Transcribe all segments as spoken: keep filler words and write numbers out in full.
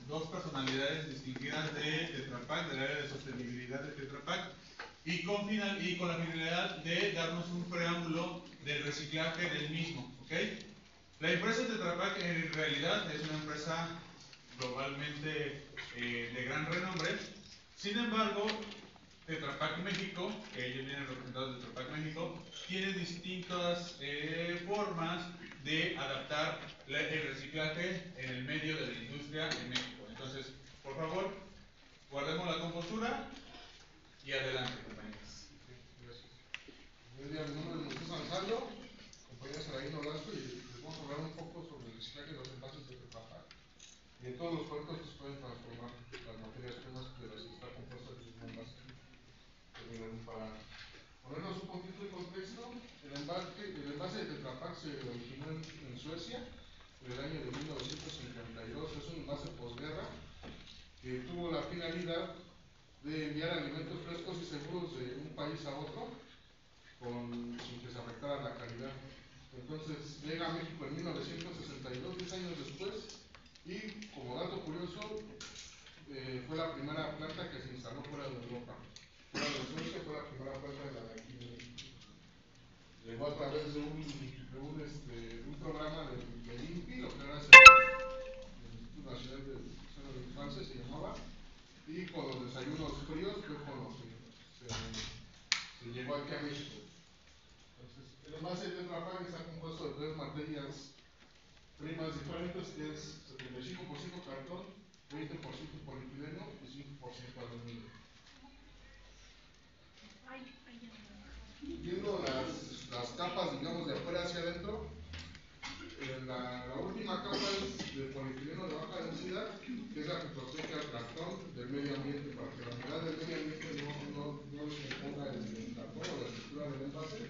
dos personalidades distinguidas de Tetra Pak, del área de sostenibilidad de Tetra Pak, y con, final, y con la finalidad de darnos un preámbulo del reciclaje del mismo. ¿Okay? La empresa Tetra Pak en realidad es una empresa globalmente eh, de gran renombre. Sin embargo, Tetra Pak México, que ellos vienen representados de Tetra Pak México, tiene distintas eh, formas de adaptar la, el reciclaje en el medio de la industria en México. Entonces, por favor, guardemos la compostura y adelante, compañeros. Gracias. Buen día, mi nombre es Moisés Gonzalo, compañero Saraí Nolasco, y les vamos a hablar un poco sobre el reciclaje de los envases de Tetra Pak y de todos los productos que se pueden transformar las materias primas de las que está compuesta el mismo envase. Para ponernos un poquito de contexto, el envase, el envase de Tetra Pak se originó en, en Suecia en el año de mil novecientos cincuenta y dos. Es un envase posguerra que tuvo la finalidad de enviar alimentos frescos y seguros de un país a otro con, sin que se afectara la calidad. Entonces llega a México en mil novecientos sesenta y dos, diez años después, y como dato curioso, eh, fue la primera planta que se instaló fuera de Europa. Fuera de Suecia fue la primera planta de la de aquí de México. Llegó a través de un, de un, este, un programa del de I N P I, lo que era el Instituto Nacional de Educación de la Infancia se llamaba, y con los desayunos fríos fue con los que se, se llegó aquí a México. Entonces, el envase de Tetra Pak está compuesto de tres materias primas diferentes, que es setenta y cinco por ciento cartón, veinte por ciento polietileno y cinco por ciento aluminio. Viendo las, las capas, digamos, de afuera hacia adentro, eh, la, la última capa es de polietileno de baja densidad, que es la que protege al cartón del medio ambiente, para que la humedad del medio ambiente no, no, no descomponga el, el cartón o la estructura del envase.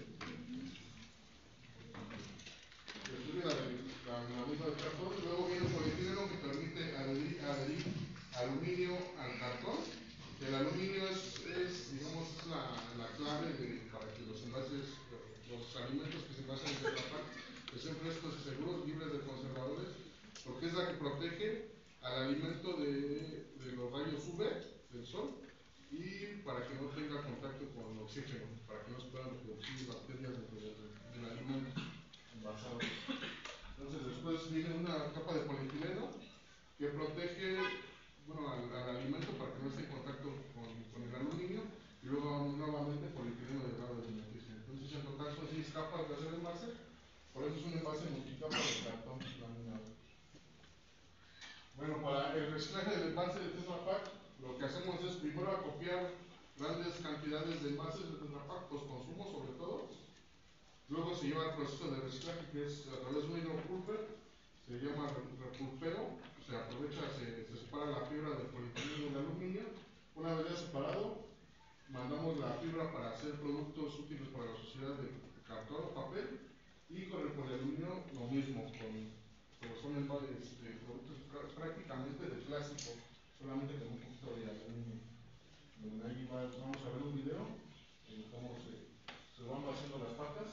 La estructura del la, la misma del cartón. Luego viene el polietileno, que permite adherir, adherir aluminio al cartón. El aluminio es, es digamos, es la, la clave de, para que los envases, los alimentos que se envasan en Tetra Pak, que sean frescos y seguros, libres de conservadores, porque es la que protege al alimento de, de los rayos U V del sol, y para que no tenga contacto con el oxígeno, para que no se puedan reproducir bacterias dentro del, del alimento envasado. Entonces después viene una capa de polietileno que protege, bueno, al, al alimento para que no esté en contacto con, con el aluminio, y luego nuevamente polietileno de grado de alimenticio. Entonces en total son seis capas de hacer envase, por eso es un envase multicapa de cartón laminado. Bueno, para el reciclaje del envase de Tetra Pak, lo que hacemos es primero acopiar grandes cantidades de envases de Tetra Pak, post consumo sobre todo. Luego se lleva al proceso de reciclaje, que es a través de un hidropulper, se llama repulpero. Se aprovecha, se, se separa la fibra del polietileno y del aluminio. Una vez ya separado, mandamos la fibra para hacer productos útiles para la sociedad de cartón o papel, y con el polialuminio lo mismo, con, con son este, productos prácticamente de plástico, solamente con un poquito de aluminio. Bueno, ahí va, vamos a ver un video en cómo se, se van haciendo las patas.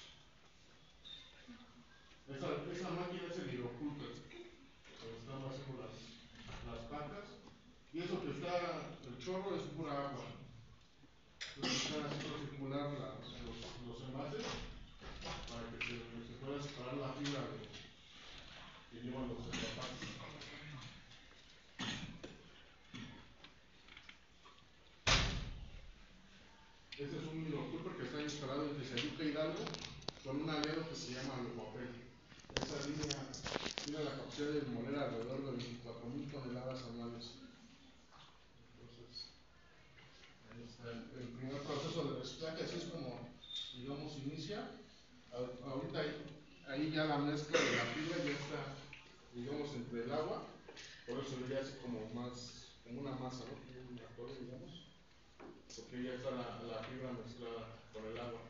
Esa, esa máquina es el hidropulper. Estamos haciendo las, las placas, y eso que está, el chorro es pura agua. Entonces están haciendo circular la, los, los envases para que se, que se pueda separar la fibra de, que llevan los envases. Este es un hidropulper que está instalado en Tizayuca Hidalgo con un aliado que se llama Alopapel. Esa línea tiene la capacidad de moler alrededor de veinticuatro mil toneladas anuales. Entonces, ahí está el, el primer proceso de reciclaje, así es como, digamos, inicia. Ahorita ahí, ahí ya la mezcla de la fibra ya está, digamos, entre el agua, por eso ya hace como más, como una masa, ¿no? Como un atole, digamos, porque ya está la, la fibra mezclada con el agua.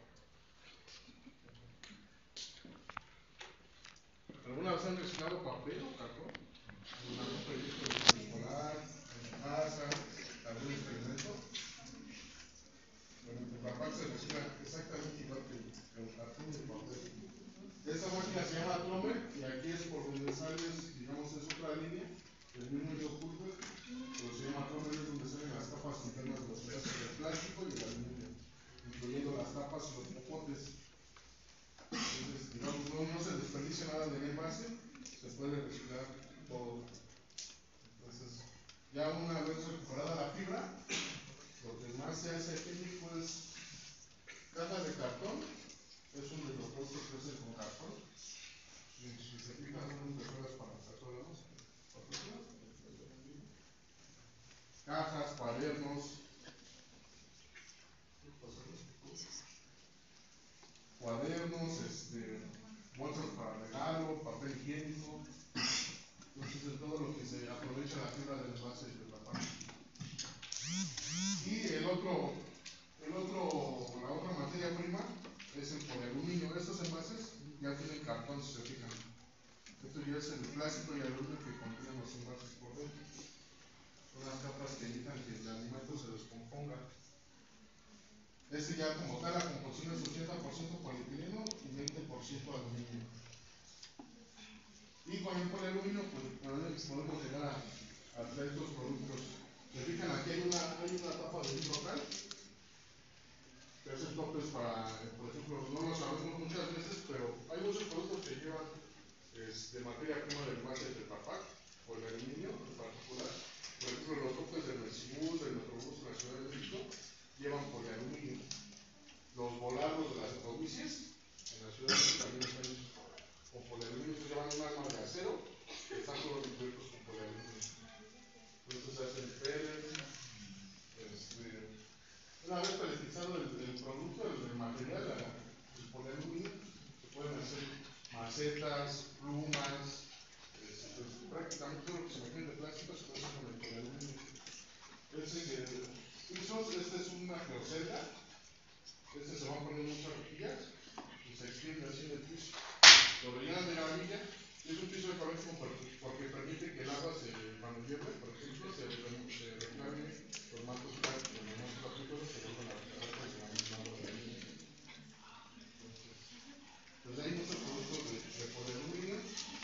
¿Alguna vez han reciclado papel o cartón? ¿En algún proyecto escolar, en su casa, algún experimento? Bueno, en Tetra Pak se recicla exactamente igual que el cartón y el papel. Esta máquina se llama Tromer, y aquí es por donde sales, digamos, es otra línea el mismo hilo pulpe, pero se llama tóner, es donde salen las capas internas de los pedazos de plástico y el aluminio, incluyendo las tapas y los popotes. Entonces, digamos, no, no se desperdicia nada del envase, se puede reciclar todo. Entonces, ya una vez recuperada la fibra, lo que más se hace químico es cajas de cartón, es uno de los productos que hacen con cartón. Si, si se fijan, son impresoras para sacar la música. Cajas, cuadernos, cuadernos, este, bolsas para regalo, papel higiénico. Entonces, de todo lo que se aprovecha la fibra del envase de la parte. Y el otro, el otro, la otra materia prima es el polialuminio. Estos envases ya tienen cartón, si se fijan. Esto ya es el plástico y el aluminio que contienen los envases por dentro. Son las capas que evitan que el alimento se descomponga. Este ya como tal, la composición es ochenta por ciento polietileno y veinte por ciento aluminio. Y con el polialuminio pues, podemos llegar a, a hacer estos productos. Se fijan, aquí hay una, hay una tapa de un local que hace topes para, por ejemplo, no lo sabemos muchas veces, pero hay muchos productos que llevan es, de materia prima del envase de Tetra Pak o el aluminio en particular. Por ejemplo, los topes del Mexibus, del Metrobús en la Ciudad de México llevan polialuminio. Los volados de las autobuses en la Ciudad de México también están hechos con polialuminio, se llevan un arma de acero que están todos cubiertos con polialuminio. Entonces hacen pellets, este, una vez peletizado el, el producto, el, el material, la, el polialuminio, se pueden hacer macetas, plumas, este, pues, prácticamente todo lo que se imagine de plástico se puede hacer con el polialuminio. Este, pisos, este es una geocelda, este se van poniendo muchas rejillas y se extiende así en el piso. Lo rellenan de gravilla y es un piso ecológico porque permite que el agua, se, cuando llueve, por ejemplo, se, se reclame los mantos plásticos, los mantos plásticos se vuelven a recargar con la misma agua de aluminio. Entonces hay muchos productos de, de polialuminio,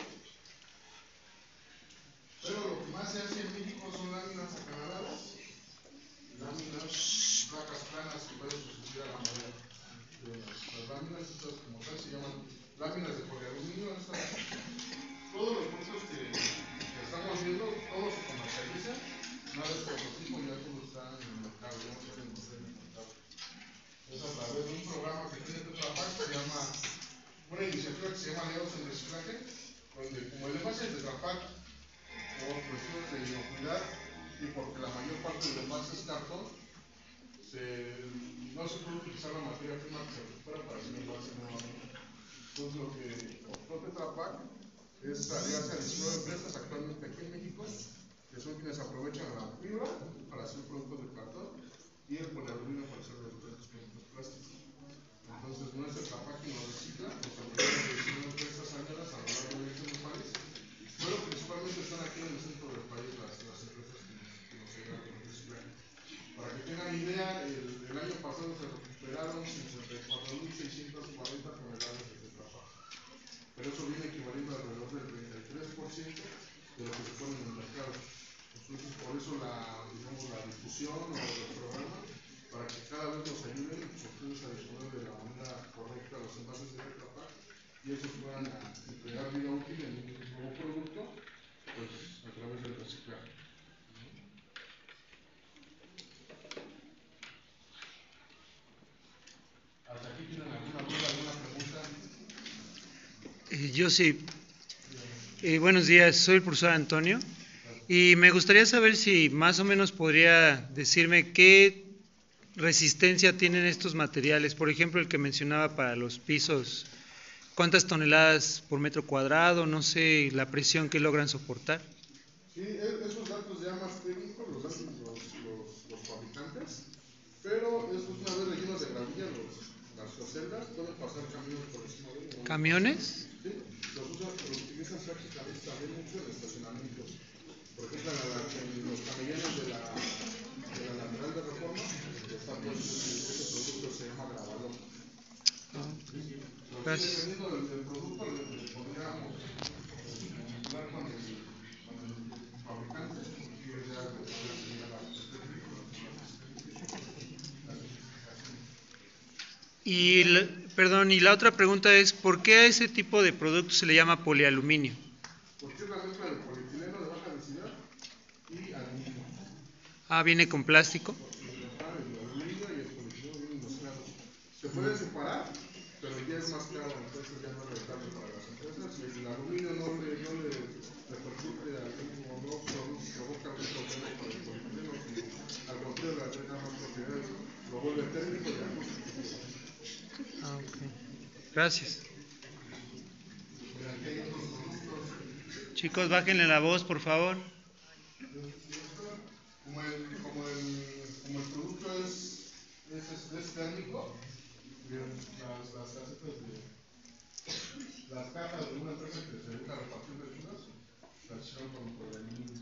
pero lo que más se hace en México son láminas acanaladas, láminas, placas planas que pueden sustituir a la madera. Las, las láminas, estas como tal, se llaman láminas de polialuminio. Estas, todos los productos que, que estamos viendo, todos se comercializan, nada es prototipo, ya todo está en el mercado, ya no se puede encontrar en el mercado. Es a través de un programa que tiene Tetra Pak, que se llama, una iniciativa que se llama Aliados en Reciclaje, donde como el envase es de Tetra Pak, por cuestiones de inocuidad y porque la mayor parte del envase es cartón, se, no se puede utilizar la materia prima que se recupera para hacer envase nuevamente. Entonces lo que optó Tetra Pak es aliarse a diecinueve empresas actualmente aquí en México, que son quienes aprovechan la fibra para hacer productos de cartón y el polialuminio para hacer los diferentes productos plásticos. Entonces no es Tetra Pak quien lo recicla, nos apoyamos de diecinueve empresas aliadas a lo largo de este país, pero principalmente están aquí en el centro del país las, las empresas que nos, que nos ayudan con el reciclaje. Para que tengan idea, el, el año pasado se recuperaron cincuenta y cuatro mil seiscientas cuarenta toneladas de Tetra Pak. Pero eso viene equivaliendo alrededor del treinta y tres por ciento de lo que se pone en el mercado. Entonces, por eso la, digamos, la difusión o el programa, para que cada vez nos ayuden ustedes a disponer de la manera correcta los envases de Tetra Pak y esos puedan entregar vida útil en un nuevo producto, pues a través del reciclaje. ¿Hasta aquí tienen alguna duda, alguna pregunta? Eh, yo sí. Eh, buenos días, soy el profesor Antonio y me gustaría saber si más o menos podría decirme qué resistencia tienen estos materiales. Por ejemplo, el que mencionaba para los pisos, ¿cuántas toneladas por metro cuadrado? No sé la presión que logran soportar. Sí, esos datos ya más técnicos los dan los, los, los fabricantes, pero esos una vez rellenos de gravilla, los, las geoceldas pueden pasar camiones por encima de ellos. ¿Camiones? Sí, los, usan, los utilizan prácticamente también mucho en estacionamientos. Por ejemplo, en, la, en los camellones de la, de la lateral de Reforma, está puesto ese producto se llama Gravalón. ¿Sí? Entonces, dependiendo del, del producto, le, le podríamos hablar con el, con el fabricante Y, la- perdón, y la otra pregunta es, ¿por qué a ese tipo de producto se le llama polialuminio? Porque es la mezcla de polietileno de baja densidad y aluminio. Ah, viene con plástico. Ah, el aluminio y el polietileno vienen mezclados. Se pueden separar, pero ya es más caro, entonces ya no es rentable para las empresas. Y el aluminio no le, no le repercute al mismo, no produ- provoca algún problema para el polietileno, sino al contrario, le agrega más propiedades, lo vuelve térmico y acústico. Ah, ok. Gracias. Mira, aquí hay otros productos. Chicos, bájenle la voz, por favor. Como el, como el, como el producto es, es, es, es térmico, bien, las, las casetas de las cajas de una empresa que se dedica a repartir lechugas, las hicieron con polialuminio.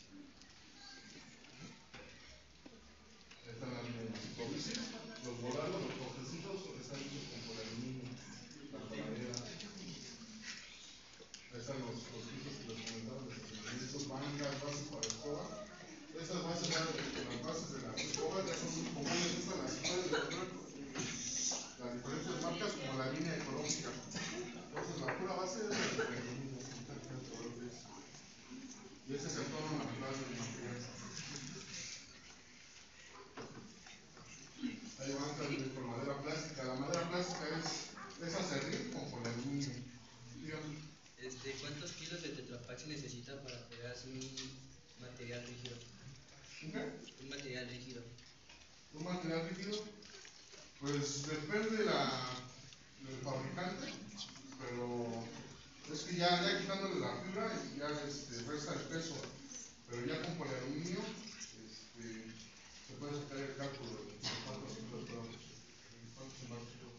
Están las cobicis, los volados, los cofrecitos están hechos con polialuminio, las baladeras. Ahí están los, los pisos que les comentaba, estos bancas, bases para escoba. Estas bases, ya, las bases de las escobas ya son muy comunes, estas las puedes encontrar las diferentes marcas como la línea económica. Entonces la pura base es la económica. Y ese es el tono natural del material. Hay bancas con madera plástica. La madera plástica es, es acerrín con polialuminio. Este, ¿Cuántos kilos de Tetra Pak se necesita para poder hacer un material rígido? ¿Okay? Un material rígido. Un material rígido, pues depende de la, del fabricante, pero es que ya, ya quitándole la fibra ya este, resta el peso, pero ya con polialuminio este, se puede sacar el cálculo de cuántos kilos puede cuántos kilos.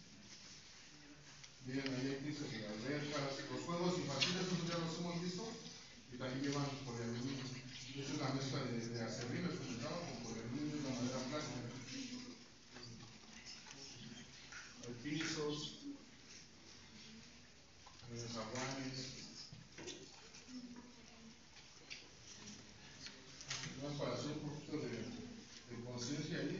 Miren, ahí hay pisos de albercas, los juegos infantiles, esos ya los hemos visto, y también llevan polialuminio. Esa es la mezcla de, de acerrín, les comentaba, con polialuminio y la madera plástica. Hay pisos, hay zaguanes. Vamos para hacer un poquito de, de conciencia ahí.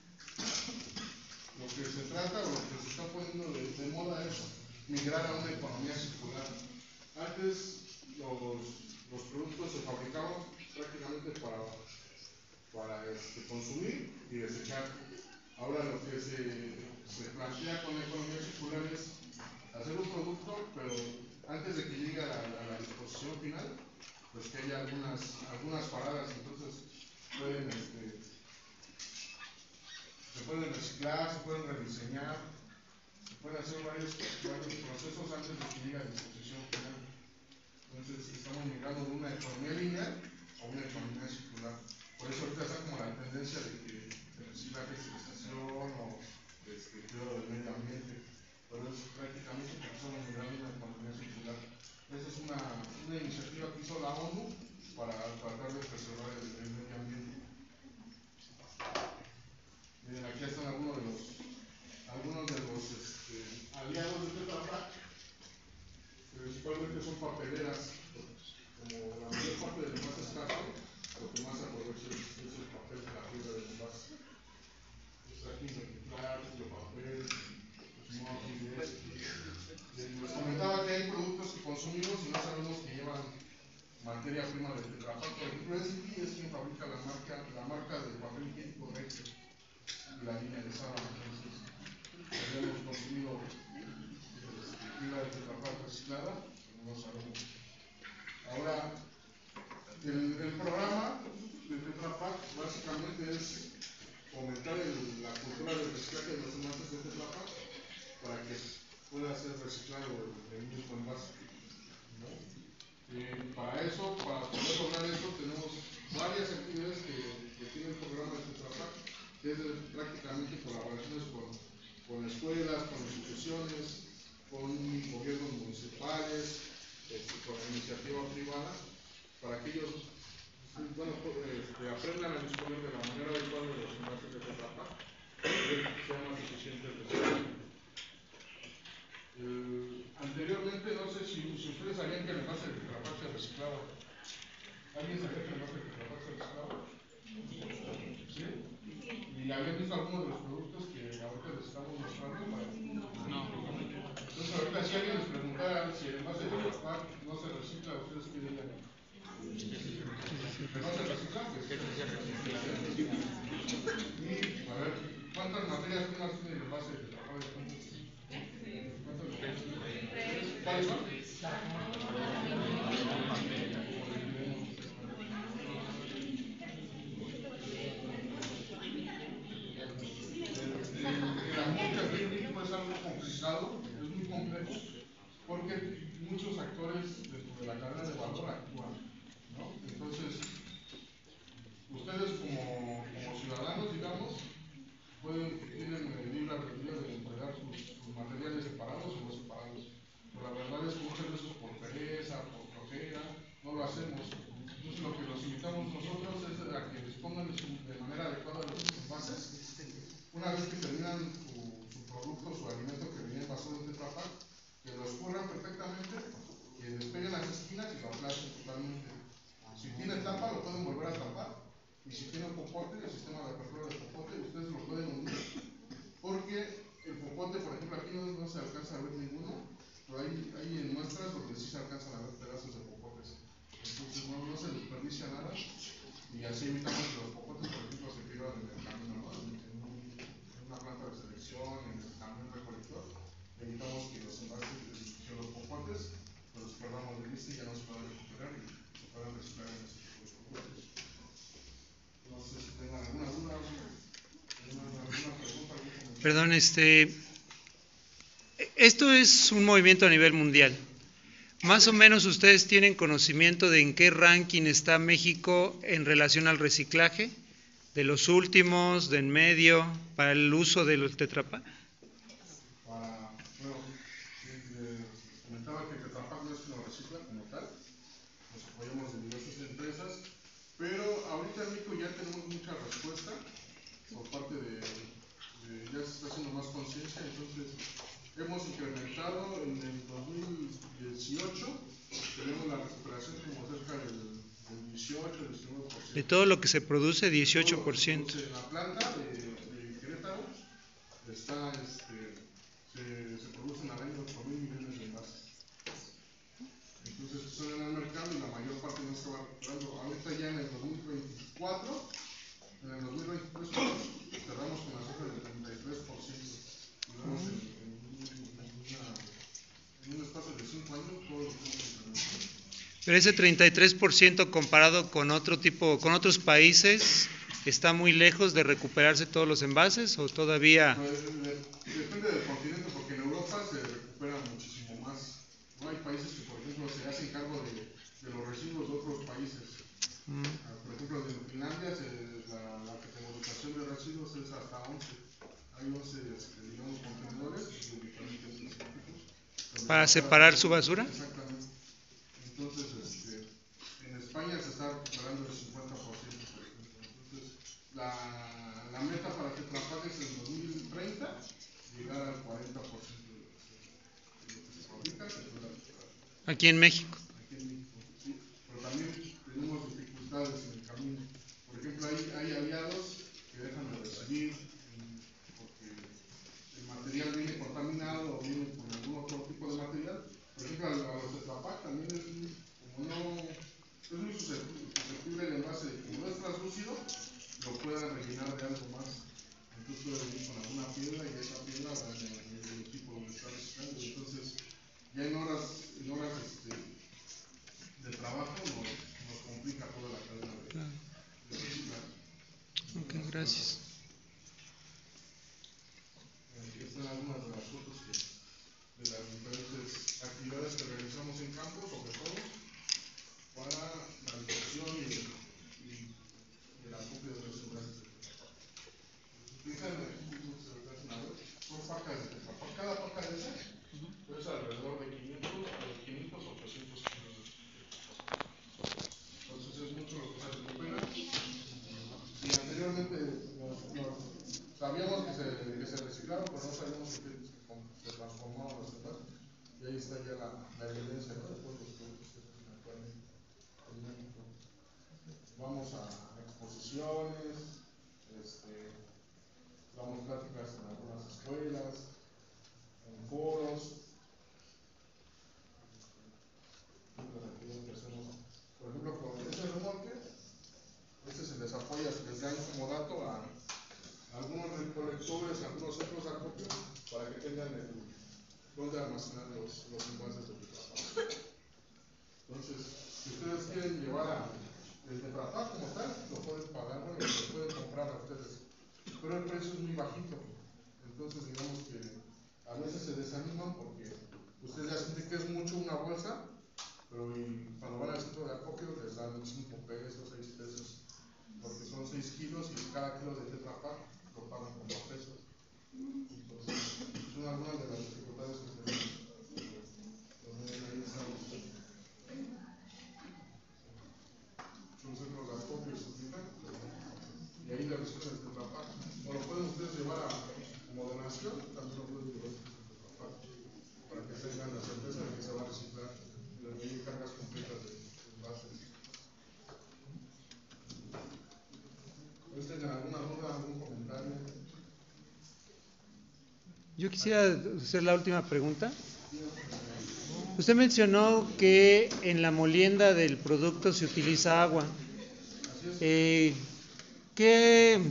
Lo que se trata o lo que se está poniendo de, de moda es migrar a una economía circular. Antes los, los productos se fabricaban prácticamente para, para este, consumir y desechar. Ahora lo que se, se plantea con la economía circular es hacer un producto, pero antes de que llegue a la, a la disposición final, pues que haya algunas, algunas paradas, entonces pueden, este, se pueden reciclar, se pueden rediseñar, se pueden hacer varios, varios procesos antes de que llegue a la disposición final. Entonces estamos migrando de una economía lineal a una economía circular. Por eso ahorita está como la tendencia de que el reciclaje es estación o este, cuidado del medio ambiente. Pero es prácticamente porque estamos migrando a una economía circular. Esa es una, una iniciativa que hizo la ONU para tratar de preservar el, el medio ambiente. Miren, aquí están algunos de los, algunos de los este, aliados de Tetra Pak. Principalmente son papeleras, como la mayor parte del envase es cartón, lo que más aprovecha es, es el papel de la fibra del envase. Está aquí reciclar, el papel, móviles. Les comentaba que hay productos que consumimos y no sabemos que llevan materia prima de Tetra Pak. Por ejemplo, S and P es quien fabrica la marca, la marca del papel higiénico Rexel y la línea de sábana. Entonces, habíamos consumido fibra de Tetra Pak reciclada, no lo sabemos. Ahora, el, el programa de Tetra Pak básicamente es fomentar el, la cultura del reciclaje de los envases de Tetra Pak para que pueda ser reciclado el, el mismo envase, ¿no? Eh, para eso, para poder lograr eso, tenemos varias actividades que, que tiene el programa de Tetra Pak, que es de, prácticamente colaboraciones con, con escuelas, con instituciones, con gobiernos municipales, este, con iniciativa privada, para que ellos bueno, este, aprendan a disponer de la manera adecuada de los envases de Tetra Pak, que sea más eficiente el reciclaje. Eh, anteriormente, no sé si, si ustedes sabían que el envase de Tetra Pak se reciclaba. ¿Alguien sabía que el envase de Tetra Pak se reciclaba? ¿Sí? Y habían visto algunos de los productos que ahorita les estamos mostrando para... Entonces ahorita si alguien les preguntara si el envase de Tetrapac no se recicla, ¿ustedes qué dirían? ¿Que no se recicla? Pues que se recicla. Y a ver, ¿cuántas materias primas tiene el envase de Tetrapac? ¿Cuántas materias primas? ¿Cuáles son? La música aquí en México es algo complicado, es muy complejo, porque muchos actores dentro de la cadena de valor actúan, ¿no? Entonces, ustedes como, como ciudadanos, digamos, pueden, tienen el libre albedrío de entregar sus, sus materiales separados o no separados. Pero la verdad es que muchas veces por pereza, por flojera, no lo hacemos. Entonces, lo que los invitamos nosotros es a que dispongan de manera adecuada de los envases. Una vez que terminan su, su producto, su alimento que viene basado en Tetrapac, que lo escurran perfectamente, que despeguen las esquinas y lo aplasten totalmente. Si tiene tapa, lo pueden volver a tapar. Y si tiene popote, el sistema de apertura de popote, ustedes lo pueden hundir. Porque el popote, por ejemplo, aquí no, no se alcanza a ver ninguno, pero hay, hay en muestras donde sí se alcanzan a ver pedazos de popotes. Entonces no, no se desperdicia nada. Y así evitamos que los popotes, por ejemplo, se pierdan en el camino, ¿no? En, en, un, en una planta de selección, en el camión recolector, evitamos que los envases, que los popotes, pues los perdamos de vista y ya no se puedan recuperar y se puedan reciclar en ese tipo de productos. No sé si tengan alguna duda, alguna, alguna pregunta, algún comentario. Perdón, este, esto es un movimiento a nivel mundial. Más o menos ustedes tienen conocimiento de en qué ranking está México en relación al reciclaje, de los últimos, de en medio, para el uso de los Tetrapac. Para, bueno, eh, comentaba que Tetrapac no es que lo recicla como tal, nos apoyamos de diversas empresas, pero ahorita en México ya tenemos mucha respuesta por parte de, de ya se está haciendo más conciencia, entonces hemos incrementado en el dos mil dieciocho, tenemos la recuperación como cerca del, del dieciocho, diecinueve por ciento. De todo lo que se produce, dieciocho por ciento. En la planta de, de Querétaro está, este, se, se producen al año ocho mil millones de envases. Entonces suelen al mercado y la mayor parte no se va recuperando. Ahorita ya en el dos mil veinticuatro, en el dos mil veintitrés cerramos con la cifra del treinta y tres por ciento. Digamos, en, en, en, una, en un espacio de cinco años todo lo que hemos incrementado. Pero ese treinta y tres por ciento comparado con otro tipo, con otros países, ¿está muy lejos de recuperarse todos los envases o todavía? Pues, depende del continente, porque en Europa se recupera muchísimo más. No hay países que, por ejemplo, se hacen cargo de, de los residuos de otros países. Mm. Por ejemplo, en Finlandia se, la, la categorización de residuos es hasta once. Hay once, este, digamos, contenedores de diferentes tipos. ¿Para separar su basura? Exactamente. Entonces, este, en España se está recuperando el cincuenta por ciento, por ejemplo. Entonces, la, la meta para Tetrapac es en dos mil treinta llegar al cuarenta por ciento de lo que se fabrica, se pueda recuperar. Aquí en México. Aquí en México, sí. Pero también tenemos dificultades en el camino. Por ejemplo, hay, hay aliados que dejan de recibir porque el material viene contaminado o viene con algún otro tipo de material. Por ejemplo, a los Tetrapac también es muy, como no, es muy susceptible el envase de que no es translúcido, lo puedan rellenar de algo más. Entonces puede venir con alguna piedra y esa piedra va en el, en el equipo donde está reciclando. Entonces, ya en horas, en horas este, de trabajo nos, nos complica toda la cadena de, Claro. de reciclaje. Ok, gracias. Aquí están algunas de las fotos que, de las diferentes actividades que realizamos en campo, sobre todo para la difusión y, y, y el acopio de los envases de Tetrapac. Fíjense aquí cómo se alcanzan a ver, son pacas de Tetrapac. Cada paca de esas es alrededor de quinientos, ochocientos kilos de Tetrapac. Entonces es mucho lo que se recupera. Y anteriormente nos, nos, sabíamos que se, que se reciclaron, pero no sabíamos que se transformaban los envases. Y ahí está ya la, la evidencia, ¿no? De todos los productos que se hacen actualmente en México. Vamos a exposiciones, este, damos pláticas en algunas escuelas, en foros. Que hacemos, por ejemplo, con este remolque, este se les apoya, se les da como dato a algunos recolectores, algunos centros de acopio, para que tengan el, donde almacenar los, los envases de Tetra Pak. Entonces, si ustedes quieren llevar a, el Tetra Pak como tal, lo pueden pagar, bueno, lo pueden comprar a ustedes, pero el precio es muy bajito. Entonces, digamos que a veces se desaniman porque ustedes ya sienten que es mucho una bolsa, pero y cuando van al centro de acopio les dan cinco pesos, seis pesos, porque son seis kilos y cada kilo de Tetra Pak lo pagan como a pesos. Entonces, son algunas de las dificultades que tenemos. Entonces, ahí estamos. Son centros de acopio y se aplican, y ahí le reciben el Tetra Pak. O lo pueden ustedes llevar a, como donación, también lo pueden llevar el Tetra Pak, para que tengan la certeza de que se va a reciclar y les den cargas completas de envases. ¿Ustedes tengan alguna duda, algún comentario? Yo quisiera hacer la última pregunta. Usted mencionó que en la molienda del producto se utiliza agua. Eh, ¿Qué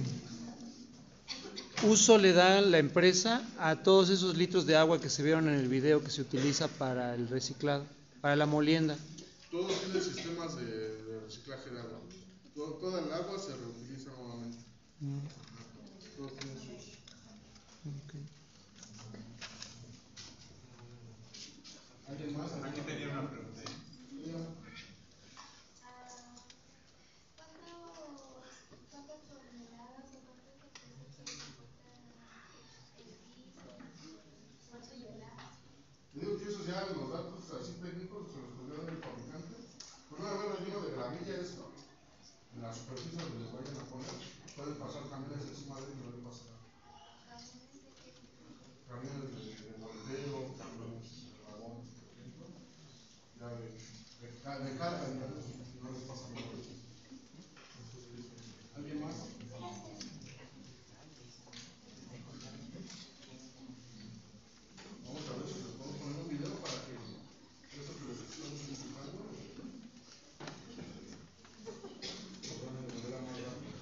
uso le da la empresa a todos esos litros de agua que se vieron en el video que se utiliza para el reciclado, para la molienda? Todos tienen sistemas de, de reciclaje de agua. Todo, toda el agua se reutiliza nuevamente. Mm. Todos tienen sus. Okay. ¿Alguien más? Aquí tenía una pregunta. Sí. Digo que esos ya los datos así técnicos se los podría dar el fabricante. Pero una vez relleno de gravilla esto, en la superficie donde les vayan a poner, pueden pasar camiones encima de él y no le pasa nada. Camiones de, de volteo, camiones de vagón, por ejemplo, ya de, de, de carga, digamos, y no les pasa nada. ¿Alguien más? Vamos a ver si les podemos poner un video para que eso que les estamos explicando lo vean de manera más rápida.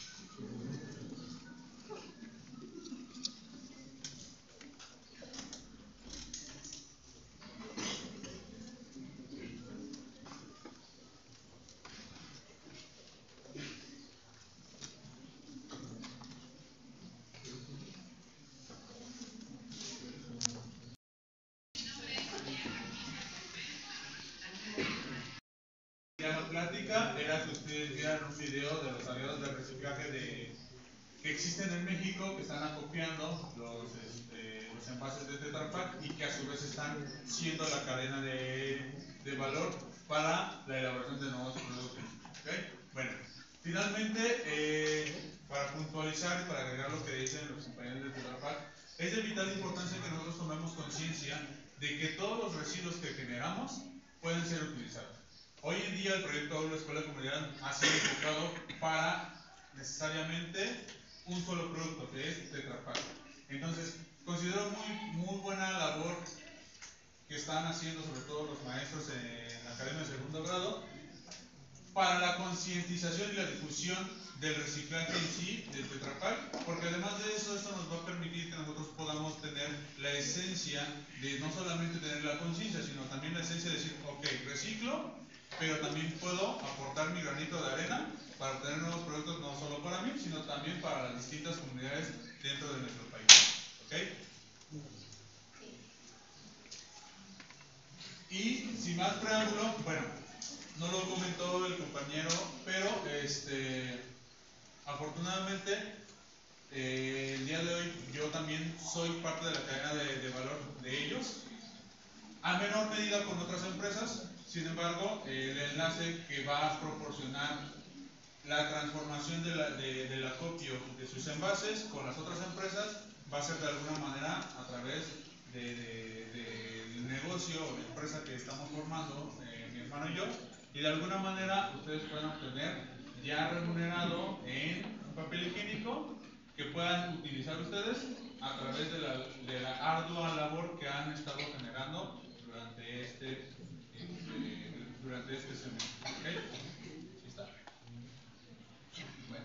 La plática era que ustedes vieran un video de los aliados de reciclaje de, que existen en México, que están acopiando los, este, los envases de Tetra Pak y que a su vez están siendo la cadena de, de valor para la elaboración de nuevos productos. ¿Okay? Bueno, finalmente, eh, para puntualizar y para agregar lo que dicen los compañeros de Tetra Pak, es de vital importancia que nosotros tomemos conciencia de que todos los residuos que generamos pueden ser utilizados. Hoy en día el proyecto Aula Escuela Comunidad ha sido enfocado para necesariamente un solo producto, que es Tetra Pak. Entonces, considero muy, muy buena labor que están haciendo sobre todo los maestros en la Academia de Segundo Grado para la concientización y la difusión del reciclaje en sí del Tetra Pak, porque además de eso, esto nos va a permitir que nosotros podamos tener la esencia de no solamente tener la conciencia, sino también la esencia de decir, ok, reciclo, pero también puedo aportar mi granito de arena para obtener nuevos productos no solo para mí, sino también para las distintas comunidades dentro de nuestro país. ¿Ok? Y sin más preámbulo, bueno, no lo comentó el compañero, pero este, afortunadamente eh, el día de hoy yo también soy parte de la cadena de, de valor de ellos, a menor medida con otras empresas. Sin embargo, eh, el enlace que va a proporcionar la transformación de la, de, del acopio de sus envases con las otras empresas va a ser de alguna manera a través de, de, de, del negocio o de empresa que estamos formando, eh, mi hermano y yo, y de alguna manera ustedes pueden obtener ya remunerado en un papel higiénico que puedan utilizar ustedes a través de la, de la ardua labor que han estado generando durante este, este durante este semestre. ¿Okay? Ahí está. Bueno.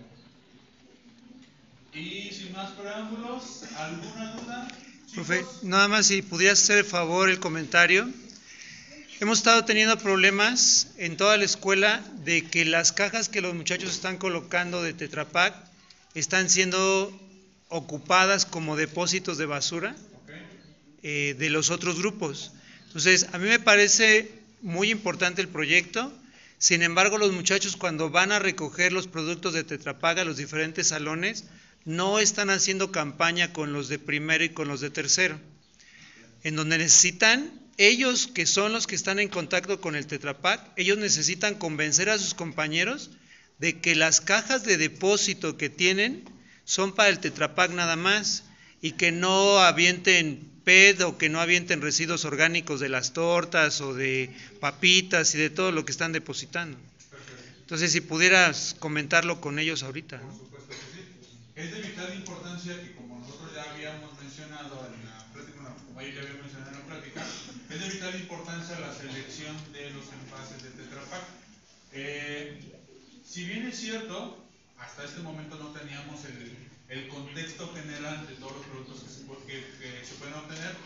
Y sin más preámbulos, ¿alguna duda? Profe, nada más si pudieras hacer el favor el comentario. Hemos estado teniendo problemas en toda la escuela de que las cajas que los muchachos están colocando de Tetra Pak están siendo ocupadas como depósitos de basura eh, de los otros grupos. Entonces, a mí me parece muy importante el proyecto. Sin embargo, los muchachos cuando van a recoger los productos de Tetra Pak a los diferentes salones, no están haciendo campaña con los de primero y con los de tercero. En donde necesitan, ellos que son los que están en contacto con el Tetra Pak, ellos necesitan convencer a sus compañeros de que las cajas de depósito que tienen son para el Tetra Pak nada más y que no avienten P E T o que no avienten residuos orgánicos de las tortas o de papitas y de todo lo que están depositando. Entonces, si pudieras comentarlo con ellos ahorita, ¿no? Por supuesto que sí. Es de vital importancia que, como nosotros ya habíamos mencionado en la plática, bueno, como ahí ya había mencionado en la plática, es de vital importancia la selección de los envases de Tetra Pak. Eh, si bien es cierto, hasta este momento no teníamos el, el contexto general de todos los productos que se, que, que se pueden obtener,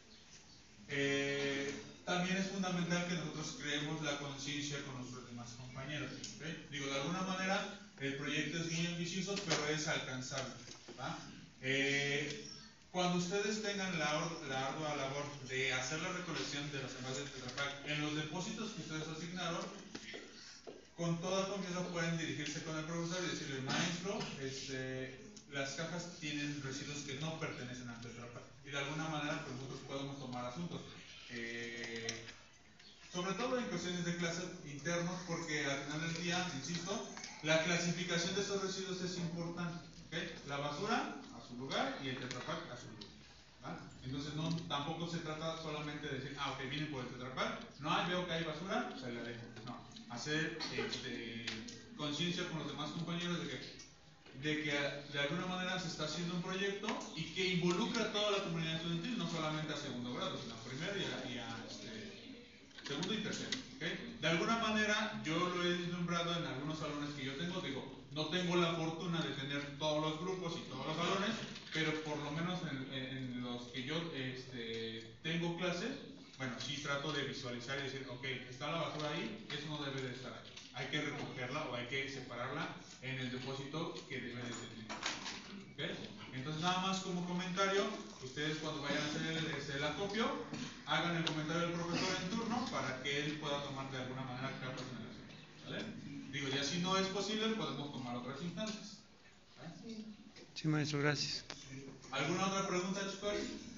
eh, también es fundamental que nosotros creemos la conciencia con nuestros demás compañeros. ¿Okay? Digo, de alguna manera, el proyecto es muy ambicioso, pero es alcanzable. ¿Va? Eh, cuando ustedes tengan la, la ardua labor de hacer la recolección de los envases de Tetra Pak en los depósitos que ustedes asignaron, con toda confianza pueden dirigirse con el profesor y decirle, maestro, este, las cajas tienen residuos que no pertenecen al Tetra Pak. Y de alguna manera pues, nosotros podemos tomar asuntos. Eh, sobre todo en cuestiones de clase internos, porque al final del día, insisto, la clasificación de esos residuos es importante. ¿Okay? La basura a su lugar y el Tetra Pak a su lugar. ¿Va? Entonces no, tampoco se trata solamente de decir, ah, ok, viene por el Tetra Pak, no, ah, veo que hay basura, se la dejo. No, hacer este, conciencia con los demás compañeros de que de que de alguna manera se está haciendo un proyecto y que involucra a toda la comunidad estudiantil, no solamente a segundo grado, sino a primero y a, y a este, segundo y tercero. ¿Okay? De alguna manera, yo lo he vislumbrado en algunos salones que yo tengo, digo, no tengo la fortuna de tener todos los grupos y todos los salones, pero por lo menos en, en, en los que yo este, tengo clases, bueno, sí trato de visualizar y decir, ok, está la basura ahí, eso no debe de estar ahí. Hay que recogerla o hay que separarla en el depósito que debe de tener. ¿Okay? Entonces, nada más como comentario, ustedes cuando vayan a hacer el, este, el acopio, hagan el comentario del profesor en turno para que él pueda tomar de alguna manera cartas en el asunto. ¿Vale? Digo, ya si no es posible, podemos tomar otras instancias. ¿Vale? Sí, maestro, gracias. ¿Alguna otra pregunta, chicos?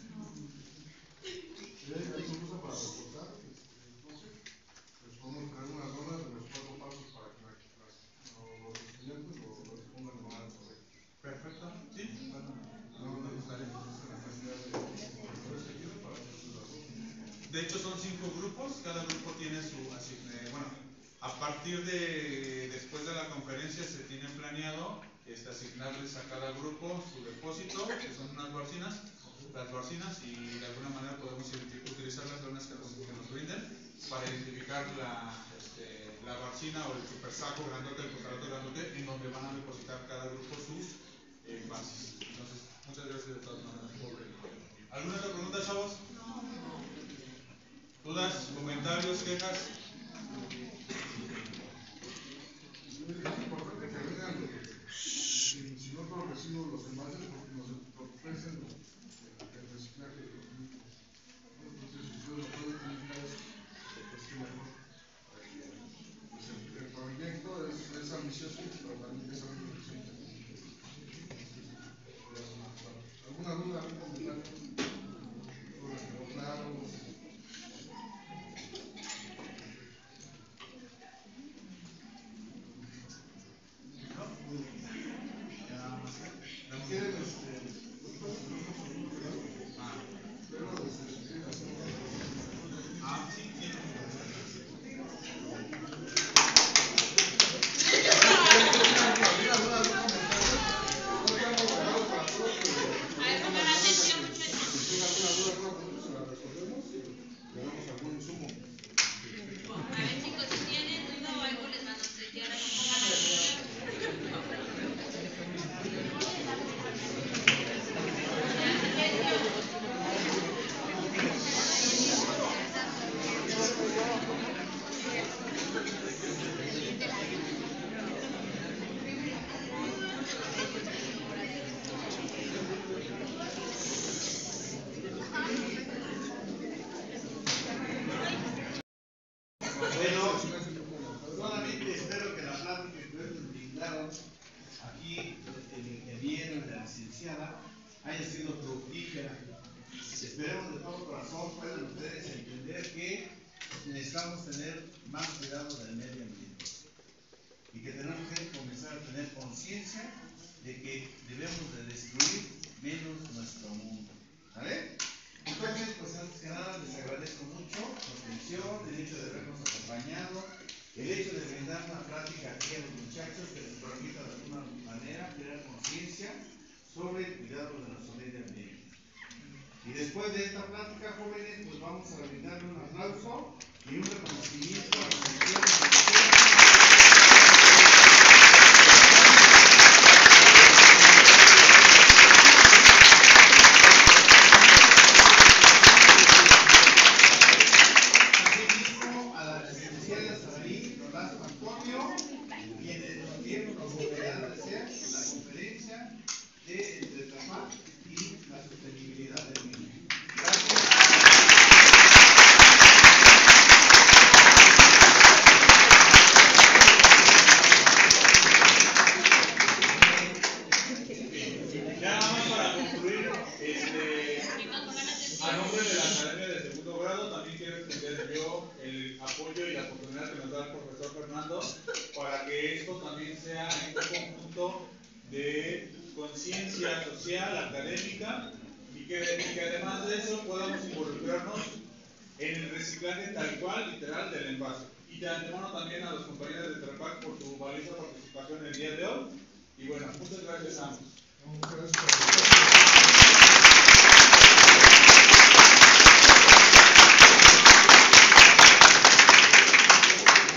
Perfecto. ¿Sí? De hecho son cinco grupos, cada grupo tiene su asignación. Bueno, a partir de después de la conferencia se tiene planeado este, asignarles a cada grupo su depósito, que son unas barcinas, las barcinas, y de alguna manera podemos utilizar las zonas que nos, que nos brinden para identificar la, este, la barcina o el super saco grandote, el cucharote grandote, en donde van a depositar cada grupo sus eh, bases. Entonces, muchas gracias de todas maneras por venir. ¿Alguna otra pregunta, chavos? ¿Dudas, comentarios, quejas? Es importante que vengan, si no todos reciben los envases, porque nos ofrecen el reciclaje de los mismos. Entonces, si ustedes lo pueden utilizar, pues qué mejor. Pues el, el proyecto es, es ambicioso, pero también es ambicioso. ¿Alguna duda, algún comentario? ¿Todo les quedó claro? necesitamos tener más cuidado del medio ambiente y que tenemos que comenzar a tener conciencia de que debemos de destruir menos nuestro mundo. ¿Vale? Entonces, pues antes que nada les agradezco mucho su atención, el hecho de habernos acompañado, el hecho de brindar una plática aquí a los muchachos que les permita de alguna manera crear conciencia sobre el cuidado de nuestro medio ambiente. Y después de esta plática, jóvenes, pues vamos a brindarle un aplauso y un reconocimiento a los estudiantes. Para que esto también sea en un conjunto de conciencia social, académica, y que, y que además de eso podamos involucrarnos en el reciclaje tal cual, literal, del envase. Y de antemano también a los compañeros de Trepac por su valiosa participación el día de hoy. Y bueno, muchas gracias a ambos. Muchas gracias.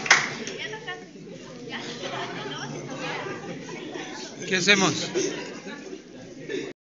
¿Qué hacemos?